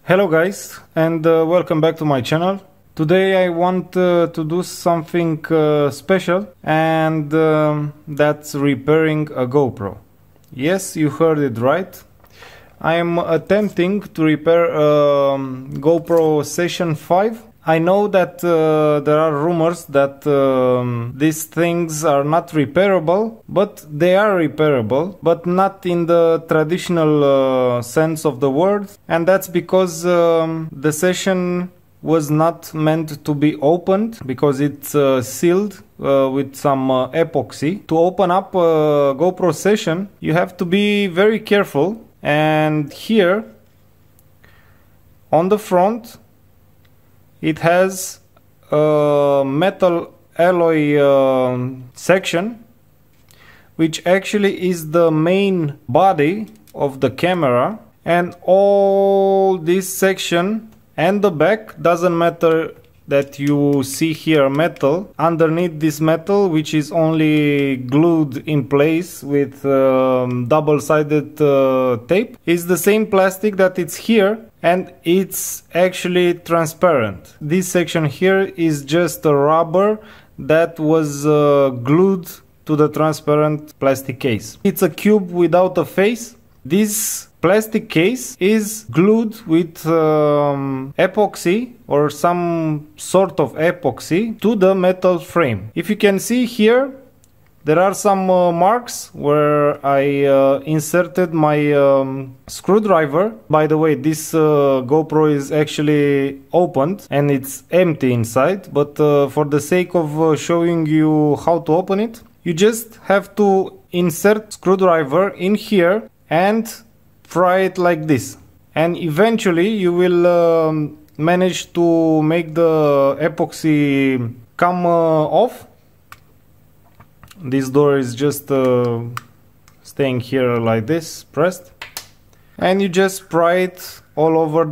Hello guys, and welcome back to my channel. Today I want to do something special, and that's repairing a GoPro. Yes, you heard it right. I'm attempting to repair GoPro Session 5. I know that there are rumors that these things are not repairable, but they are repairable, but not in the traditional sense of the word, and that's because the session was not meant to be opened, because it's sealed with some epoxy. To open up a GoPro Session, you have to be very careful, and here on the front it has a metal alloy section, which actually is the main body of the camera, and all this section and the back, doesn't matter that you see here metal. Underneath this metal, which is only glued in place with double-sided tape, is the same plastic that it's here, and it's actually transparent. This section here is just a rubber that was glued to the transparent plastic case. It's a cube without a face. This plastic case is glued with epoxy or some sort of epoxy to the metal frame. If you can see here, there are some marks where I inserted my screwdriver. By the way, this GoPro is actually opened and it's empty inside, but for the sake of showing you how to open it, you just have to insert screwdriver in here and pry it like this, and eventually you will manage to make the epoxy come off. This door is just staying here like this, pressed, and you just pry it all over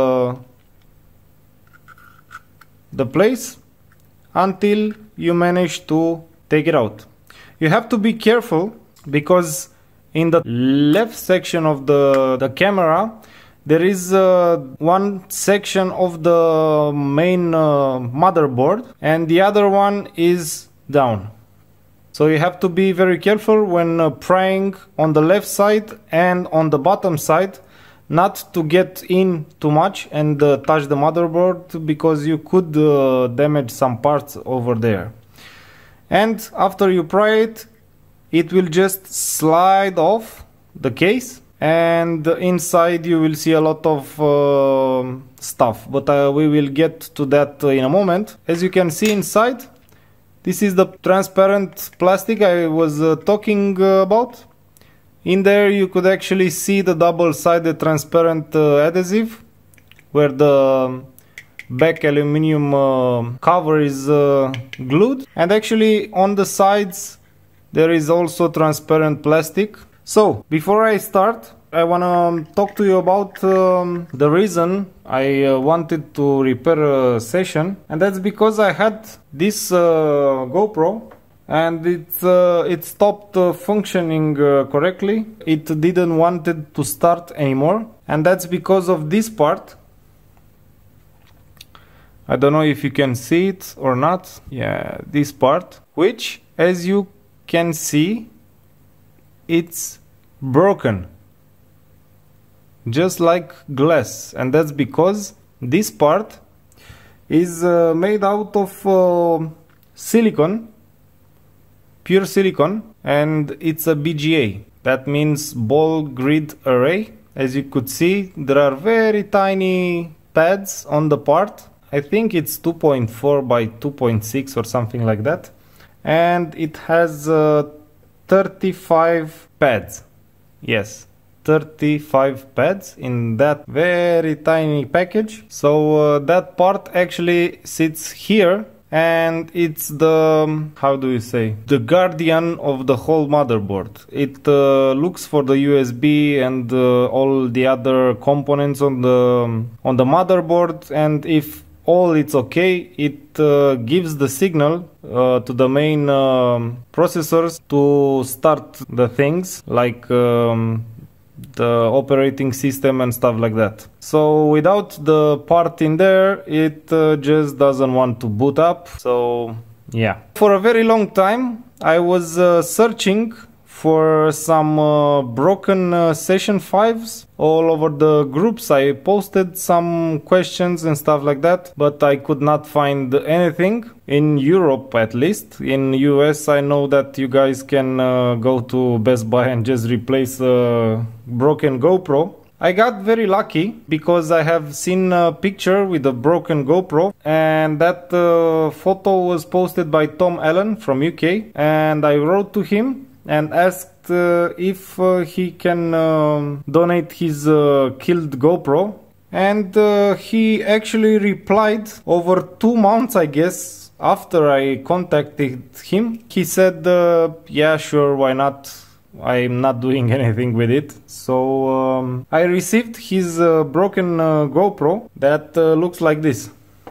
the place until you manage to take it out. You have to be careful, because in the left section of the camera there is one section of the main motherboard, and the other one is down. So you have to be very careful when prying on the left side and on the bottom side, not to get in too much and touch the motherboard, because you could damage some parts over there. And after you pry it, it will just slide off the case, and inside you will see a lot of stuff, but we will get to that in a moment. As you can see inside, this is the transparent plastic I was talking about. In there you could actually see the double-sided transparent adhesive, where the back aluminium cover is glued, and actually on the sides there is also transparent plastic. So before I start, I want to talk to you about the reason I wanted to repair a session, and that's because I had this GoPro and it stopped functioning correctly. It didn't want it to start anymore, and that's because of this part. I don't know if you can see it or not. Yeah, this part, which, as you can see, it's broken, just like glass, and that's because this part is made out of silicon, pure silicon, and it's a BGA. That means ball grid array. As you could see, there are very tiny pads on the part. I think it's 2.4 by 2.6 or something like that, and it has 35 pads. Yes, 35 pads in that very tiny package. So that part actually sits here, and it's the, how do you say, the guardian of the whole motherboard. It looks for the USB and all the other components on the motherboard, and if all it's okay, it gives the signal to the main processors to start the things, like the operating system and stuff like that. So without the part in there, it just doesn't want to boot up. So yeah, for a very long time I was searching for some broken Session 5s all over the groups. I posted some questions and stuff like that, but I could not find anything in Europe, at least. In US I know that you guys can go to Best Buy and just replace a broken GoPro. I got very lucky because I have seen a picture with a broken GoPro, and that photo was posted by Tom Allen from UK, and I wrote to him and asked if he can donate his killed GoPro, and he actually replied over 2 months, I guess, after I contacted him. He said, yeah, sure, why not? I'm not doing anything with it. So I received his broken GoPro that looks like this.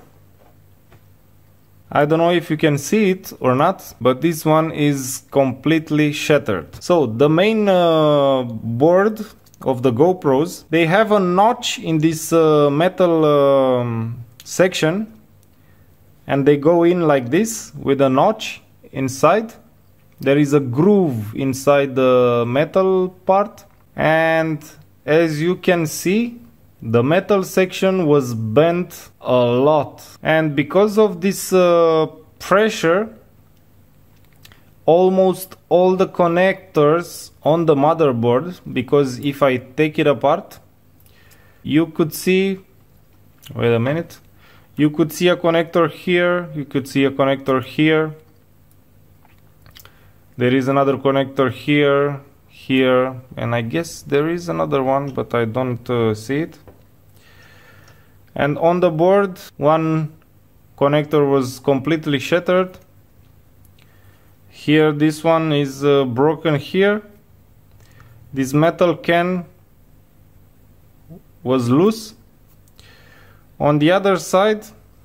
I don't know if you can see it or not, but this one is completely shattered. So the main board of the GoPros, they have a notch in this metal section, and they go in like this with a notch inside. There is a groove inside the metal part, and as you can see, the metal section was bent a lot, and because of this pressure, almost all the connectors on the motherboard, because if I take it apart, you could see, wait a minute, you could see a connector here, you could see a connector here, there is another connector here, here, and I guess there is another one, but I don't see it. And on the board, one connector was completely shattered. Here, this one is broken here. This metal can was loose. On the other side,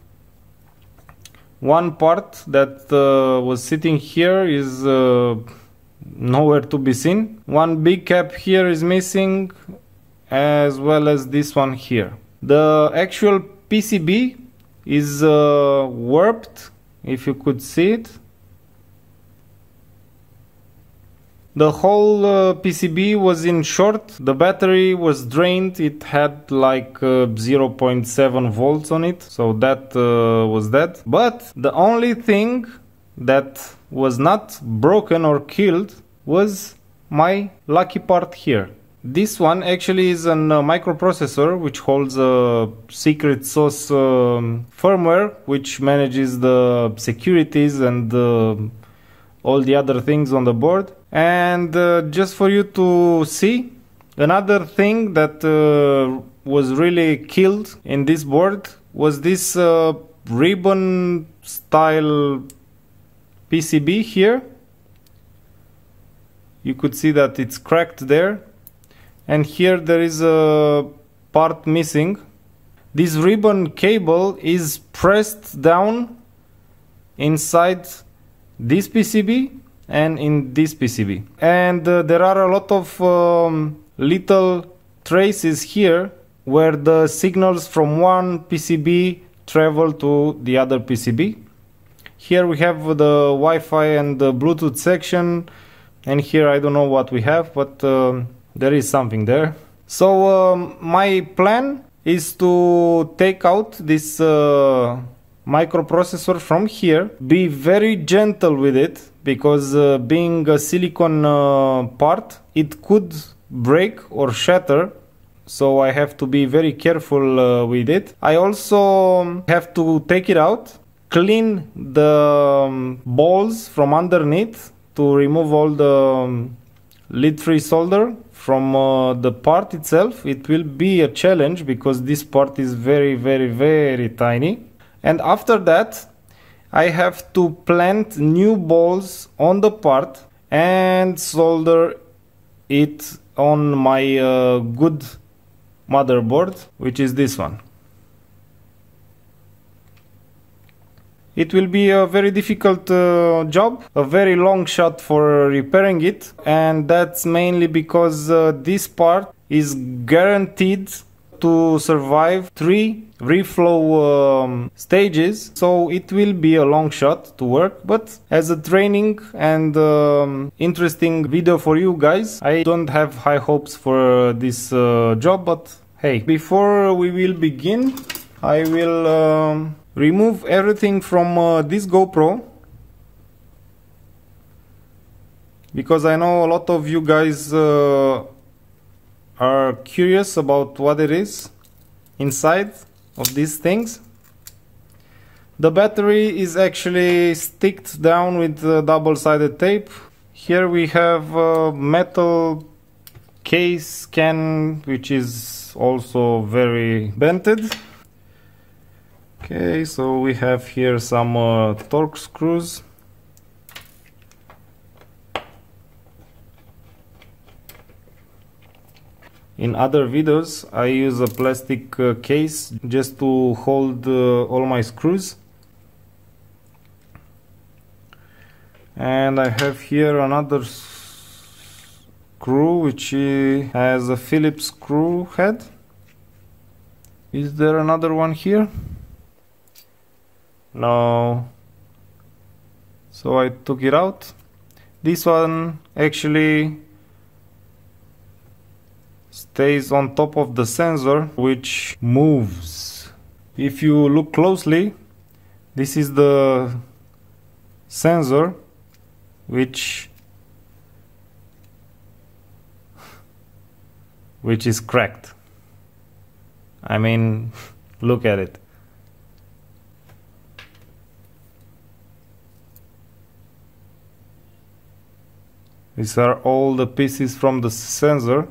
one part that was sitting here is nowhere to be seen. One big cap here is missing, as well as this one here. The actual PCB is warped, if you could see it. The whole PCB was in short. The battery was drained. It had like 0.7 volts on it, so that was that. But the only thing that was not broken or killed was my lucky part here. This one actually is a microprocessor which holds a secret sauce firmware which manages the securities and all the other things on the board. And just for you to see, another thing that was really killed in this board was this ribbon style PCB here. You could see that it's cracked there. And here there is a part missing. This ribbon cable is pressed down inside this PCB and in this PCB. And there are a lot of little traces here where the signals from one PCB travel to the other PCB. Here we have the Wi-Fi and the Bluetooth section, and here I don't know what we have, but there is something there. So my plan is to take out this microprocessor from here, be very gentle with it, because being a silicon part, it could break or shatter, so I have to be very careful with it. I also have to take it out, clean the balls from underneath to remove all the lead-free solder from the part itself. It will be a challenge because this part is very tiny. And after that, I have to plant new balls on the part and solder it on my good motherboard, which is this one. It will be a very difficult job, a very long shot for repairing it, and that's mainly because this part is guaranteed to survive 3 reflow stages, so it will be a long shot to work, but as a training and interesting video for you guys, I don't have high hopes for this job, but hey, before we will begin, I will remove everything from this GoPro, because I know a lot of you guys are curious about what it is inside of these things. The battery is actually sticked down with double-sided tape. Here we have a metal case can, which is also very bented. Okay, so we have here some torque screws. In other videos I use a plastic case just to hold all my screws. And I have here another screw which has a Phillips screw head. Is there another one here? No. So I took it out. This one actually stays on top of the sensor, which moves. If you look closely, this is the sensor which is cracked. I mean, look at it. These are all the pieces from the sensor.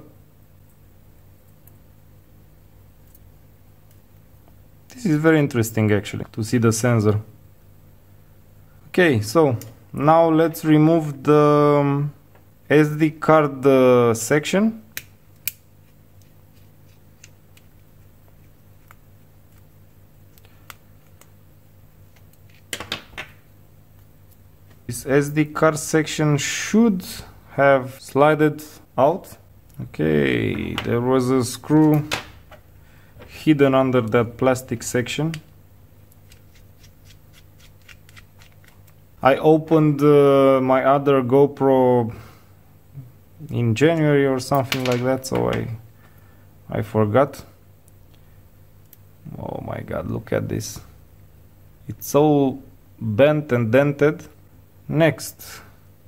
This is very interesting actually, to see the sensor. Okay, so now let's remove the SD card section. This SD card section should have slided out. Okay, there was a screw hidden under that plastic section. I opened my other GoPro in January or something like that, so I forgot. Oh my god, look at this. It's so bent and dented. Next,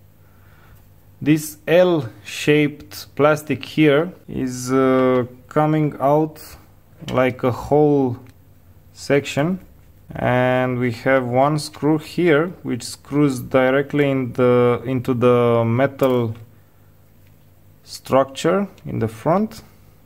this L-shaped plastic here is coming out like a whole section, and we have one screw here which screws directly into the metal structure in the front.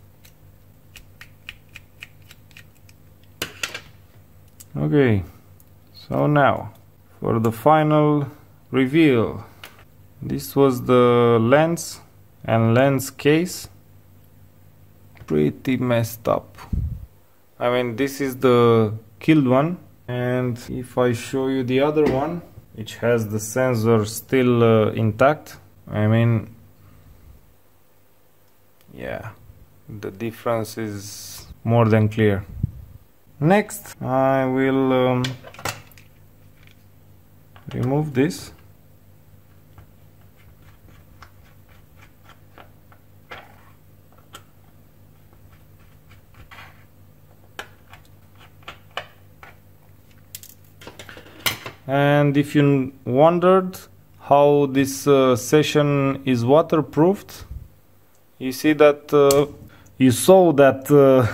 Okay, so now for the final reveal. This was the lens and lens case. Pretty messed up. I mean, this is the killed one, and if I show you the other one, which has the sensor still intact, I mean, yeah, the difference is more than clear. Next, I will remove this. And if you wondered how this session is waterproofed, you see that you saw that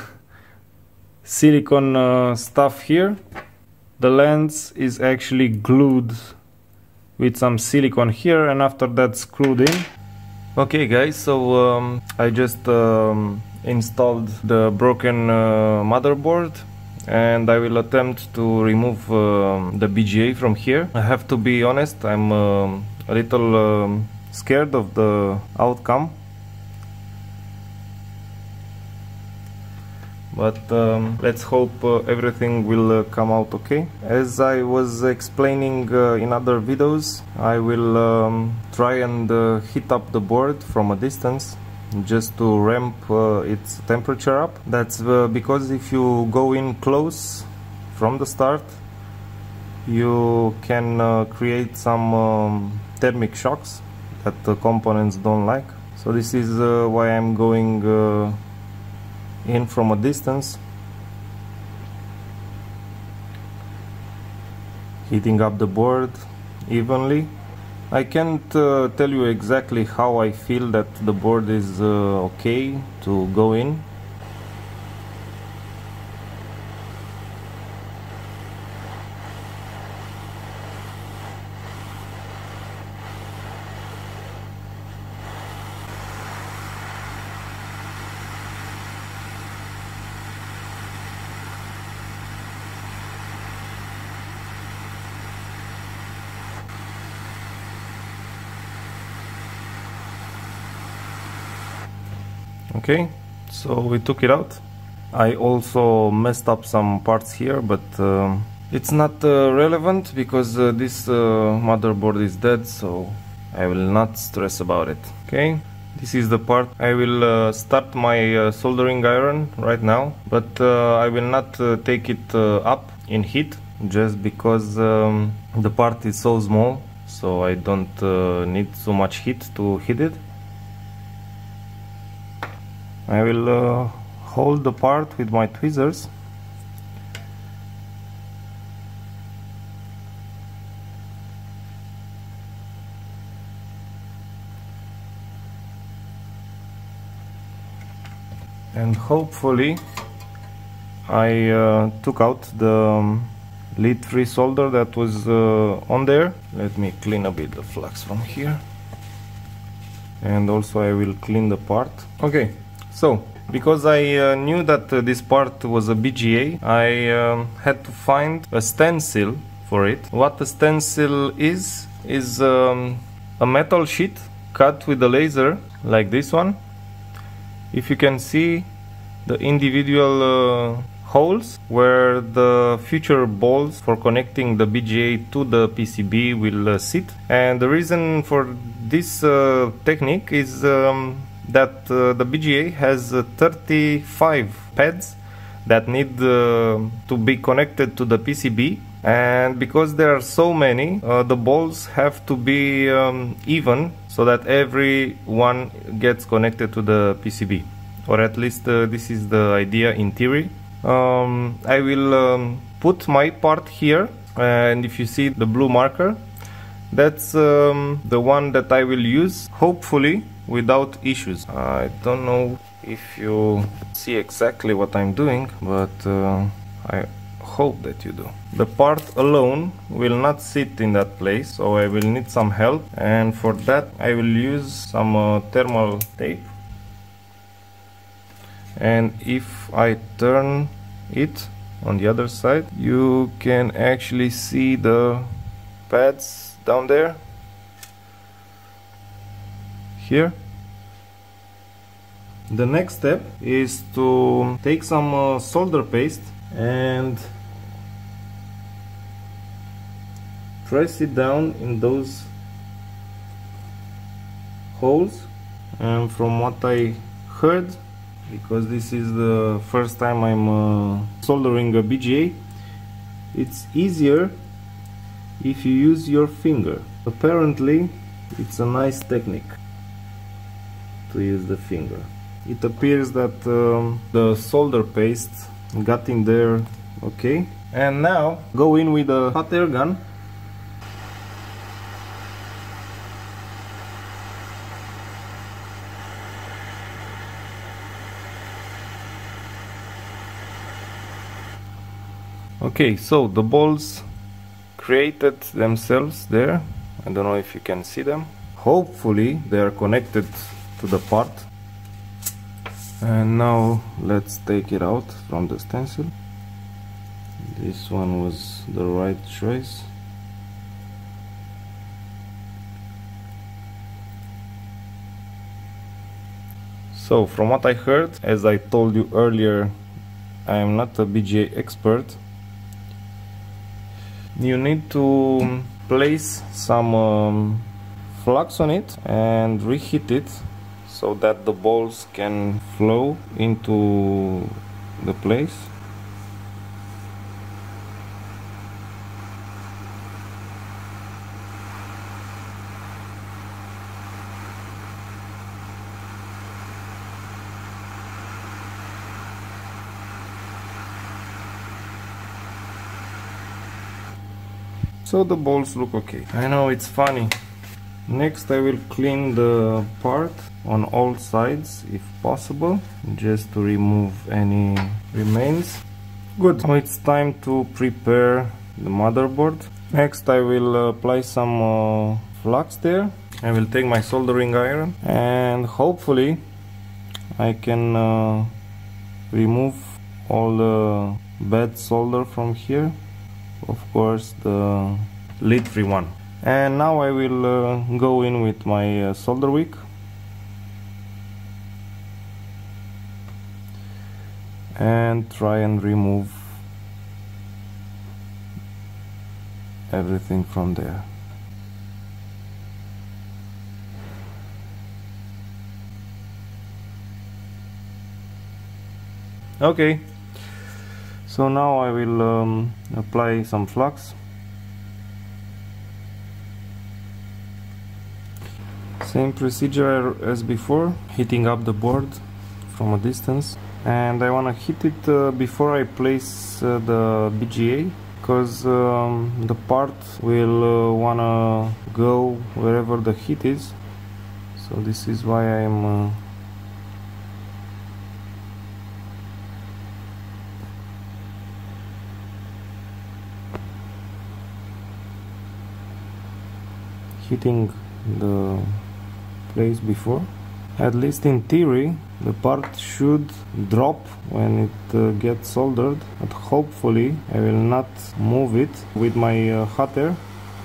silicone stuff here. The lens is actually glued with some silicone here, and after that screwed in. Okay guys, so I just installed the broken motherboard, and I will attempt to remove the BGA from here. I have to be honest, I'm a little scared of the outcome, but let's hope everything will come out okay. As I was explaining in other videos, I will try and heat up the board from a distance just to ramp its temperature up. That's because if you go in close from the start, you can create some thermic shocks that the components don't like. So this is why I'm going in from a distance, heating up the board evenly. I can't tell you exactly how I feel that the board is okay to go in. Okay, so we took it out. I also messed up some parts here, but it's not relevant because this motherboard is dead, so I will not stress about it. Okay, this is the part. I will start my soldering iron right now, but I will not take it up in heat, just because the part is so small, so I don't need so much heat to heat it. I will hold the part with my tweezers. And hopefully I took out the lead-free solder that was on there. Let me clean a bit the flux from here. And also I will clean the part. Okay. So, because I knew that this part was a BGA, I had to find a stencil for it. What a stencil is a metal sheet cut with a laser, like this one. If you can see the individual holes where the future balls for connecting the BGA to the PCB will sit. And the reason for this technique is that the BGA has 35 pads that need to be connected to the PCB, and because there are so many, the balls have to be even, so that every one gets connected to the PCB, or at least this is the idea in theory. I will put my part here, and if you see the blue marker, that's the one that I will use, hopefully without issues. I don't know if you see exactly what I'm doing, but I hope that you do. The part alone will not sit in that place, so I will need some help, and for that I will use some thermal tape. And if I turn it on the other side, you can actually see the pads down there. Here. The next step is to take some solder paste and press it down in those holes. And from what I heard, because this is the first time I'm soldering a BGA, it's easier if you use your finger. Apparently it's a nice technique to use the finger. It appears that the solder paste got in there okay. And now go in with a hot air gun . Okay, so the balls created themselves there. I don't know if you can see them. Hopefully they are connected to the part. And now let's take it out from the stencil. This one was the right choice. So from what I heard, as I told you earlier, I am not a BGA expert. You need to place some flux on it and reheat it so that the balls can flow into the place. So the balls look okay. I know it's funny. Next I will clean the part on all sides if possible, just to remove any remains. Good. Now it's time to prepare the motherboard. Next I will apply some flux there. I will take my soldering iron and hopefully I can remove all the bad solder from here. Of course the lid free one. And now I will go in with my solder wick and try and remove everything from there. Okay, so now I will apply some flux. Same procedure as before, heating up the board from a distance, and I want to heat it before I place the BGA, because the part will want to go wherever the heat is, so this is why I'm heating the place before. At least in theory the part should drop when it gets soldered, but hopefully I will not move it with my hot air.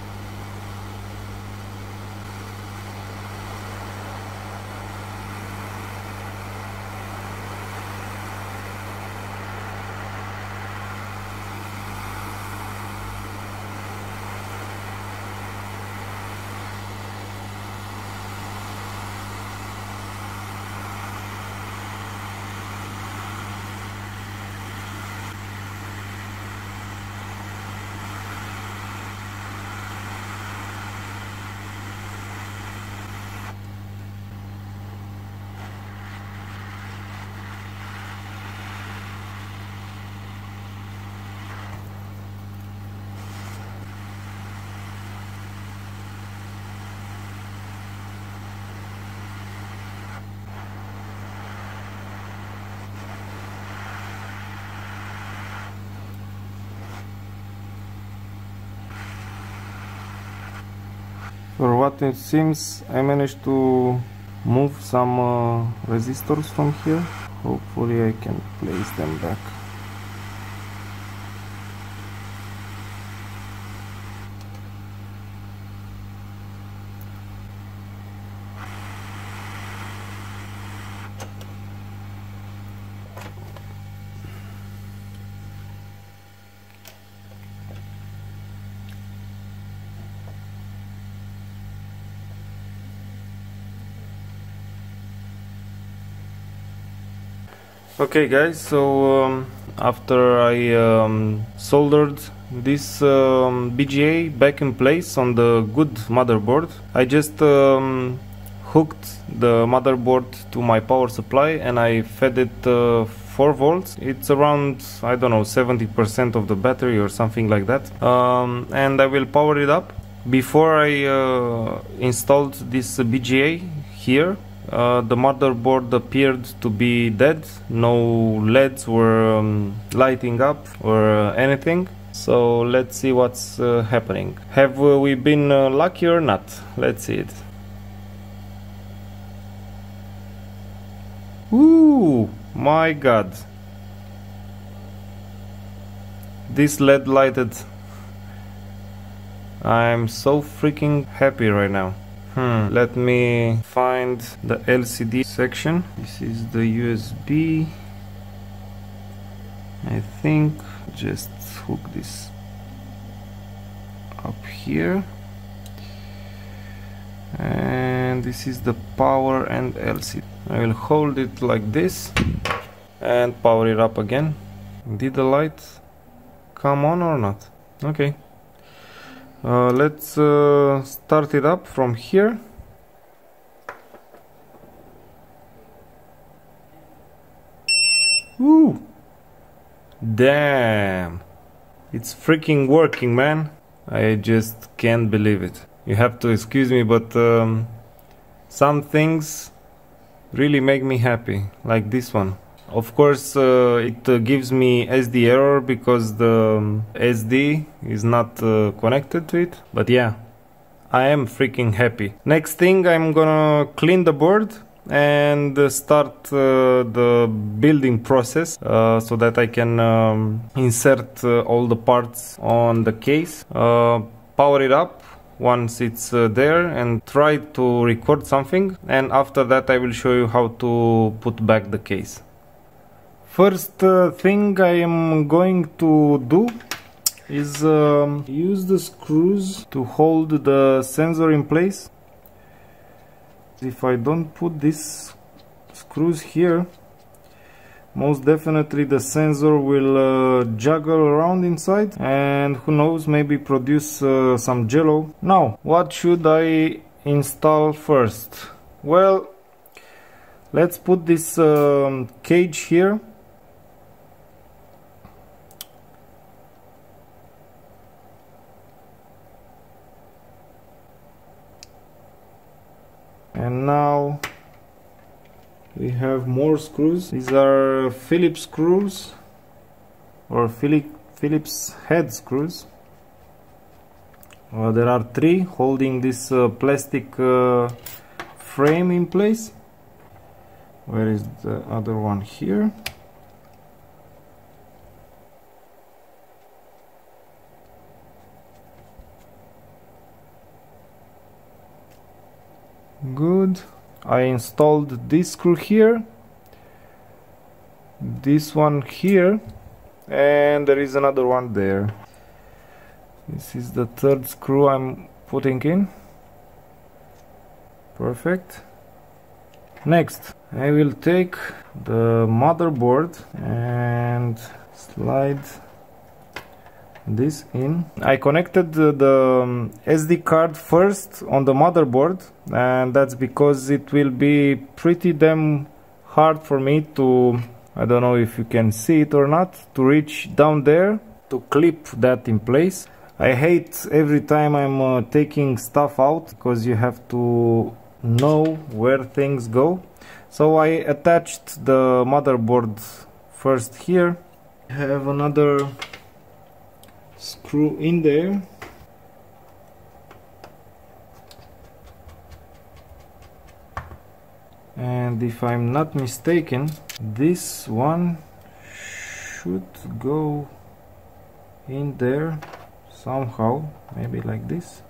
For what it seems, I managed to move some resistors from here. Hopefully I can place them back. Okay guys, so after I soldered this BGA back in place on the good motherboard, I just hooked the motherboard to my power supply and I fed it 4 volts. It's around, I don't know, 70% of the battery or something like that, and I will power it up. Before I installed this BGA here, the motherboard appeared to be dead. No LEDs were lighting up or anything. So let's see what's happening. Have we been lucky or not? Let's see it. Ooh, my god. This LED lighted. I'm so freaking happy right now. Let me find the LCD section. This is the USB. I think just hook this up here and and this is the power and LCD. I will hold it like this and power it up again. Did the light come on or not? Okay. Let's start it up from here. Woo! Damn! It's freaking working, man. I just can't believe it. You have to excuse me, but some things really make me happy, like this one. Of course, it gives me SD error because the SD is not connected to it. But yeah, I am freaking happy. Next thing, I'm gonna clean the board and start the building process so that I can insert all the parts on the case. Power it up once it's there and try to record something, and after that I will show you how to put back the case. First thing I am going to do is use the screws to hold the sensor in place. If I don't put these screws here, most definitely the sensor will juggle around inside, and who knows, maybe produce some jello. Now, what should I install first? Well, let's put this cage here. And now we have more screws. These are Phillips screws or Phillips head screws. There are 3 holding this plastic frame in place. Where is the other one? Here. Good. I installed this screw here, this one here, and there is another one there. This is the 3rd screw I'm putting in. Perfect. Next, I will take the motherboard and slide this in. I connected the SD card first on the motherboard, and that's because it will be pretty damn hard for me to, I don't know if you can see it or not, to reach down there to clip that in place. I hate every time I'm taking stuff out, because you have to know where things go. So I attached the motherboard first here. I have another screw in there, and if I'm not mistaken, this one should go in there somehow, maybe like this.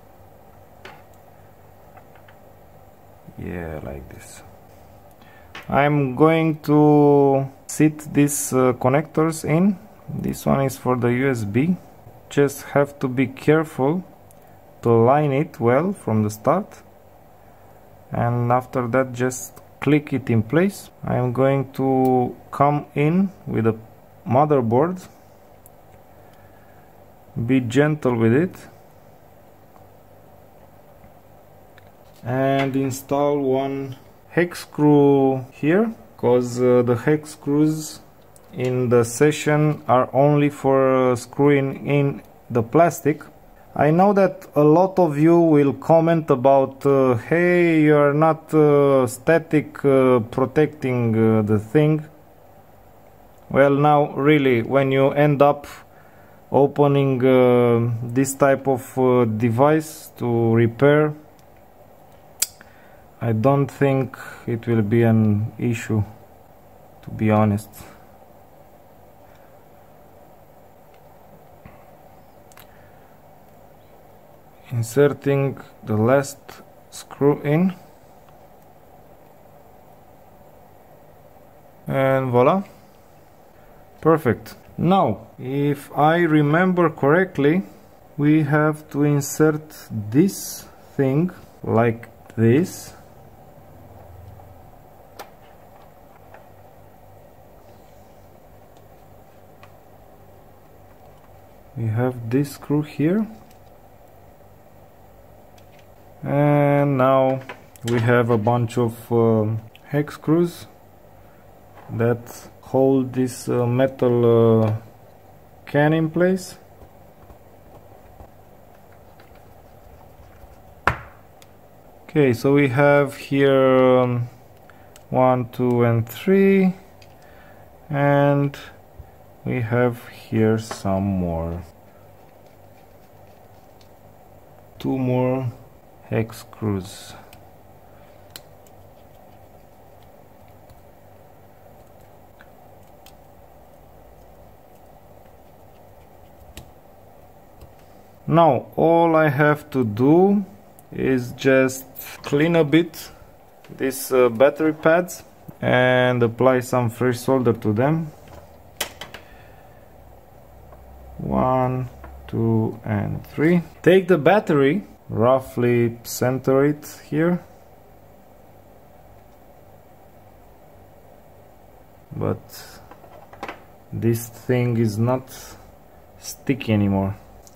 Yeah, like this. I'm going to sit these connectors in. This one is for the USB. Just have to be careful to line it well from the start, and after that just click it in place. I'm going to come in with a motherboard, be gentle with it, and install one hex screw here, because the hex screws in the session are only for screwing in the plastic. I know that a lot of you will comment about hey, you are not static protecting the thing. Well, now really, when you end up opening this type of device to repair, I don't think it will be an issue, to be honest. Inserting the last screw in, and voila, perfect. Now, if I remember correctly, we have to insert this thing like this, we have this screw here, and now we have a bunch of hex screws that hold this metal can in place. Okay, so we have here 1, 2 and 3, and we have here some more, 2 more hex screws. Now all I have to do is just clean a bit these battery pads and apply some fresh solder to them. 1, 2 and 3. Take the battery, roughly center it here, but this thing is not sticky anymore.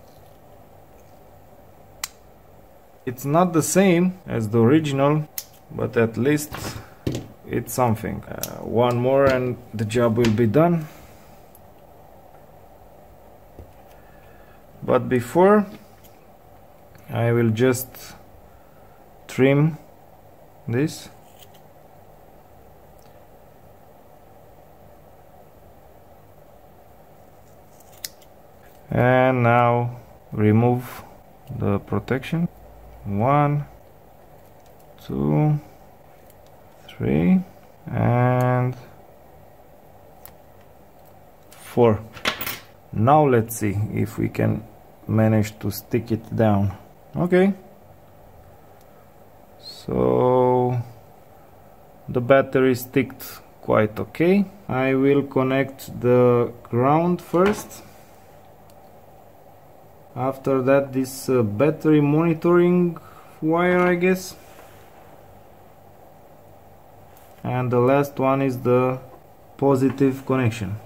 It's not the same as the original, but at least it's something. One more and the job will be done. But before, I will just trim this. And now remove the protection. 1, 2, 3 and 4. Now let's see if we can manage to stick it down. Okay, so the battery sticked quite okay. I will connect the ground first. After that, this battery monitoring wire, I guess, and the last one is the positive connection.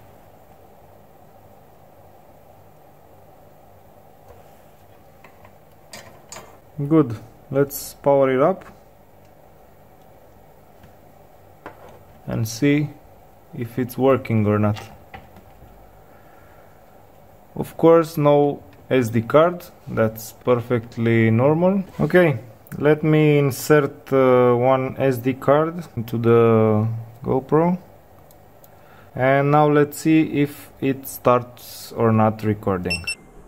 Good, let's power it up and see if it's working or not. Of course, no SD card, that's perfectly normal. Okay, let me insert one SD card into the GoPro, and now let's see if it starts or not recording.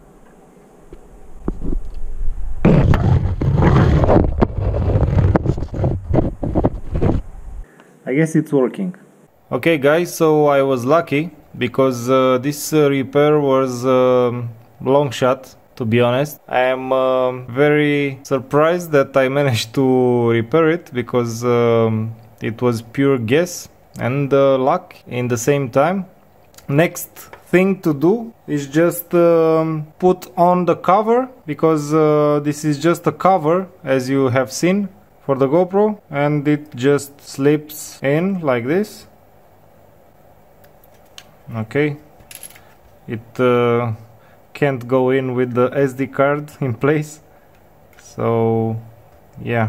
I guess it's working. Okay guys, so I was lucky because this repair was long shot, to be honest. I am very surprised that I managed to repair it, because it was pure guess and luck in the same time. Next thing to do is just put on the cover, because this is just a cover, as you have seen, for the GoPro, and it just slips in like this. Okay, it can't go in with the SD card in place, so yeah.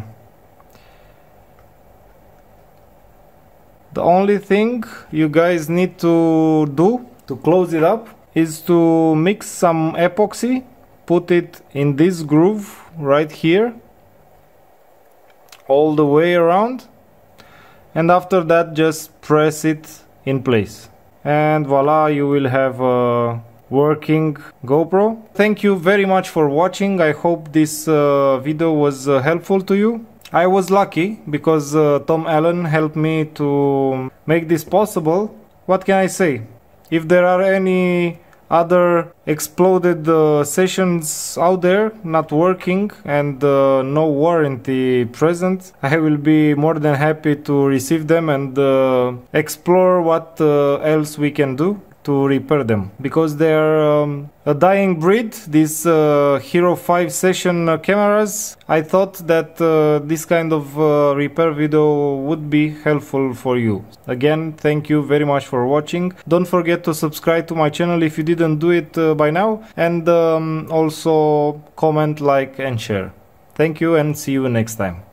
The only thing you guys need to do to close it up is to mix some epoxy, put it in this groove right here all the way around, and after that just press it in place, and voila, you will have a working GoPro. Thank you very much for watching. I hope this video was helpful to you. I was lucky because Tom Allen helped me to make this possible. What can I say? If there are any other exploded sessions out there not working and no warranty present, I will be more than happy to receive them and explore what else we can do. to repair them, because they're a dying breed, these Hero5 Session cameras. I thought that this kind of repair video would be helpful for you. Again, thank you very much for watching. Don't forget to subscribe to my channel if you didn't do it by now, and also comment, like and share. Thank you, and see you next time.